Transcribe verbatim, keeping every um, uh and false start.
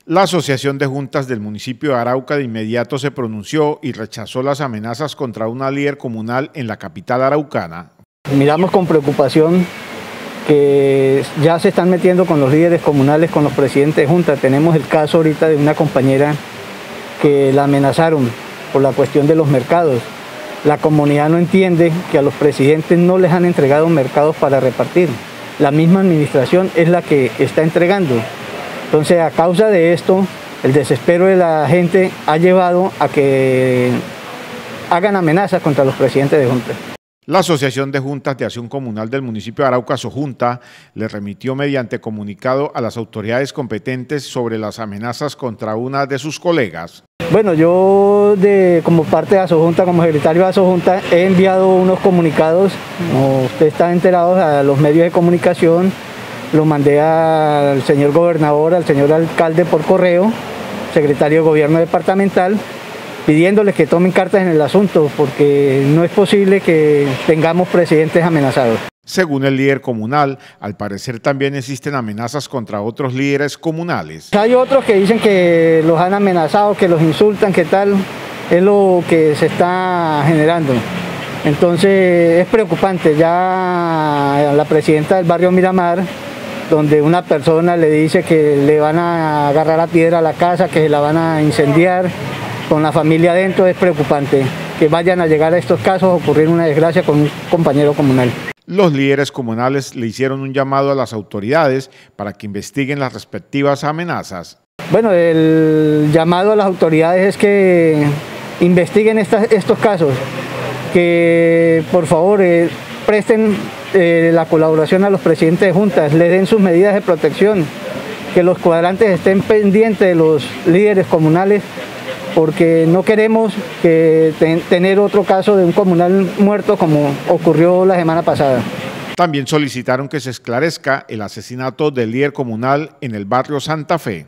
La Asociación de Juntas del municipio de Arauca de inmediato se pronunció y rechazó las amenazas contra una líder comunal en la capital araucana. Miramos con preocupación que ya se están metiendo con los líderes comunales, con los presidentes de junta. Tenemos el caso ahorita de una compañera que la amenazaron por la cuestión de los mercados. La comunidad no entiende que a los presidentes no les han entregado mercados para repartir. La misma administración es la que está entregando. Entonces, a causa de esto, el desespero de la gente ha llevado a que hagan amenazas contra los presidentes de junta. La Asociación de Juntas de Acción Comunal del municipio de Arauca, Sojunta, le remitió mediante comunicado a las autoridades competentes sobre las amenazas contra una de sus colegas. Bueno, yo de, como parte de Asojunta, como secretario de Asojunta, he enviado unos comunicados, como usted está enterado, a los medios de comunicación. Lo mandé al señor gobernador, al señor alcalde por correo, secretario de gobierno departamental, pidiéndoles que tomen cartas en el asunto, porque no es posible que tengamos presidentes amenazados. Según el líder comunal, al parecer también existen amenazas contra otros líderes comunales. Hay otros que dicen que los han amenazado, que los insultan, que tal, es lo que se está generando. Entonces es preocupante. Ya la presidenta del barrio Miramar, donde una persona le dice que le van a agarrar a piedra a la casa, que se la van a incendiar con la familia adentro, es preocupante que vayan a llegar a estos casos, a ocurrir una desgracia con un compañero comunal. Los líderes comunales le hicieron un llamado a las autoridades para que investiguen las respectivas amenazas. Bueno, el llamado a las autoridades es que investiguen estas, estos casos, que por favor eh, presten eh, la colaboración a los presidentes de juntas, les den sus medidas de protección, que los cuadrantes estén pendientes de los líderes comunales, porque no queremos que ten, tener otro caso de un comunal muerto como ocurrió la semana pasada. También solicitaron que se esclarezca el asesinato del líder comunal en el barrio Santa Fe.